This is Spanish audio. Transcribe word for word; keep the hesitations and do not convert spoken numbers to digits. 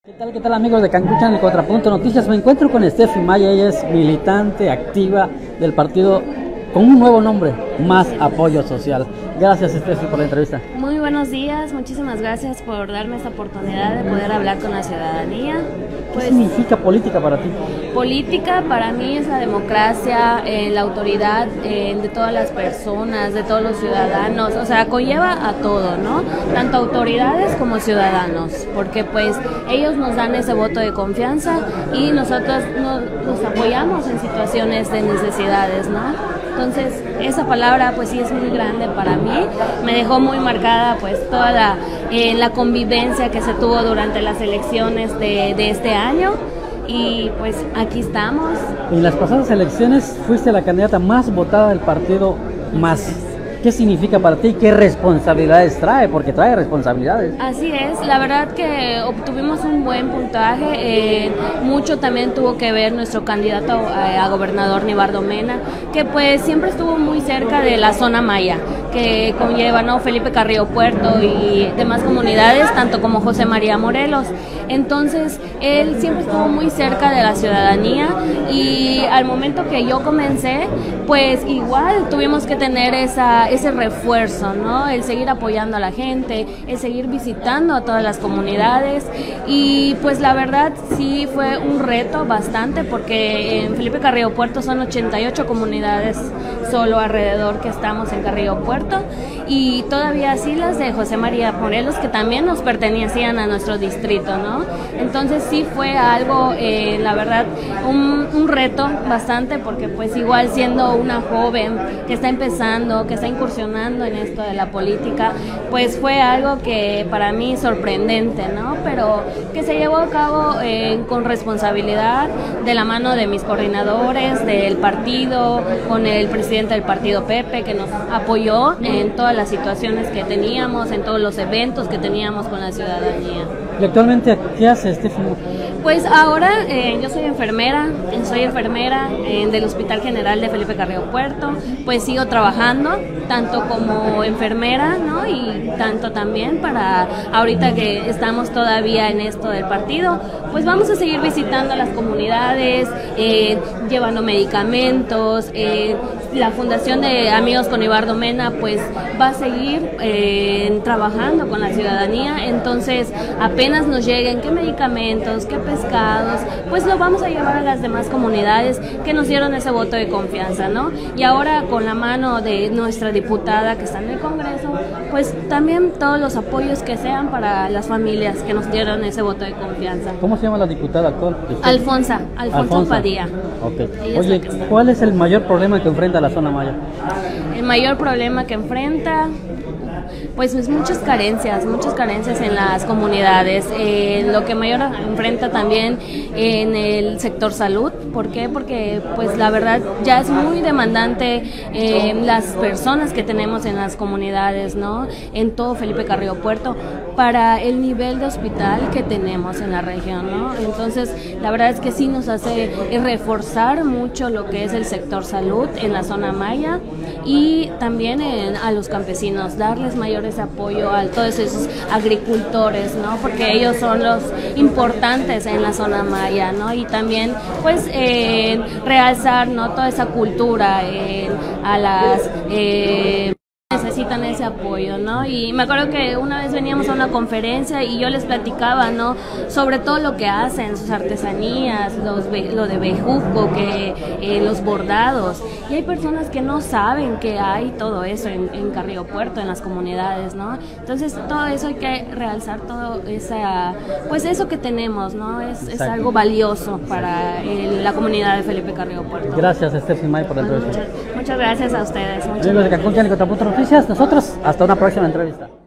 ¿Qué tal, qué tal amigos de Cancún Channel Contrapunto Noticias? Me encuentro con Steffi Maya, ella es militante activa del partido con un nuevo nombre, Más Apoyo Social. Gracias Steffi por la entrevista. Muy buenos días, muchísimas gracias por darme esta oportunidad de poder hablar con la ciudadanía. ¿Qué pues, significa política para ti? Política para mí es la democracia, eh, la autoridad eh, de todas las personas, de todos los ciudadanos, o sea, conlleva a todo, ¿no? Tanto autoridades como ciudadanos, porque pues ellos nos dan ese voto de confianza y nosotros nos, nos apoyamos en situaciones de necesidades, ¿no? Entonces, esa palabra pues sí es muy grande para mí, me dejó muy marcada pues toda la, eh, la convivencia que se tuvo durante las elecciones de, de este año y pues aquí estamos. En las pasadas elecciones fuiste la candidata más votada del partido Más. ¿Qué significa para ti? ¿Qué responsabilidades trae? Porque trae responsabilidades. Así es, la verdad que obtuvimos un buen puntaje, eh, mucho también tuvo que ver nuestro candidato a, a gobernador Nibardo Mena, que pues siempre estuvo muy cerca de la zona maya, que conlleva, ¿no?, Felipe Carrillo Puerto y demás comunidades, tanto como José María Morelos. Entonces, él siempre estuvo muy cerca de la ciudadanía y al momento que yo comencé, pues igual tuvimos que tener esa, ese refuerzo, ¿no? El seguir apoyando a la gente, el seguir visitando a todas las comunidades y pues la verdad sí fue un reto bastante porque en Felipe Carrillo Puerto son ochenta y ocho comunidades solo alrededor que estamos en Carrillo Puerto y todavía así las de José María Morelos que también nos pertenecían a nuestro distrito, ¿no? Entonces sí fue algo, eh, la verdad, un, un reto bastante porque pues igual siendo una joven que está empezando, que está incursionando en esto de la política, pues fue algo que para mí sorprendente, ¿no? Pero que se llevó a cabo eh, con responsabilidad, de la mano de mis coordinadores, del partido, con el presidente del partido Pepe, que nos apoyó en todas las situaciones que teníamos, en todos los eventos que teníamos con la ciudadanía. ¿Y actualmente qué hace Steffi? Pues ahora eh, yo soy enfermera, soy enfermera eh, del Hospital General de Felipe Carrillo Puerto, pues sigo trabajando tanto como enfermera, ¿no? Y tanto también para ahorita que estamos todavía en esto del partido, pues vamos a seguir visitando las comunidades, eh, llevando medicamentos, eh, la Fundación de Amigos con Nibardo Mena pues va a seguir eh, trabajando con la ciudadanía, entonces apenas nos lleguen qué medicamentos, qué pescados, pues lo vamos a llevar a las demás comunidades que nos dieron ese voto de confianza, ¿no? Y ahora con la mano de nuestra diputada que está en el Congreso, pues también todos los apoyos que sean para las familias que nos dieron ese voto de confianza. ¿Cómo se llama la diputada actual? Alfonsa, Alfonso Alfonso Padilla. Okay. Oye, ¿cuál es el mayor problema que enfrenta la zona maya? El mayor problema que enfrenta, pues es muchas carencias, muchas carencias en las comunidades, eh, lo que mayor enfrenta también en el sector salud. ¿Por qué? Porque pues la verdad ya es muy demandante eh, las personas que tenemos en las comunidades, ¿no? En todo Felipe Carrillo Puerto, para el nivel de hospital que tenemos en la región, ¿no? Entonces la verdad es que sí nos hace reforzar mucho lo que es el sector salud en la zona maya y también en, a los campesinos, darles mayores apoyo a todos esos agricultores, ¿no? Porque ellos son los importantes en la zona maya, ¿no? Y también pues eh, realzar, ¿no?, toda esa cultura eh, a las eh, necesitan ese apoyo, ¿no? Y me acuerdo que una vez veníamos a una conferencia y yo les platicaba, ¿no?, sobre todo lo que hacen, sus artesanías, los, lo de bejuco, que eh, los bordados, y hay personas que no saben que hay todo eso en, en Carrillo Puerto, en las comunidades, ¿no? Entonces todo eso hay que realzar, todo esa, pues eso que tenemos, ¿no? Es, es algo valioso para el, la comunidad de Felipe Carrillo Puerto. Gracias Steffi May por la entrevista. Muchas, muchas gracias a ustedes. Amigos de Cancún Channel Contrapunto Noticias, nosotros hasta una próxima entrevista.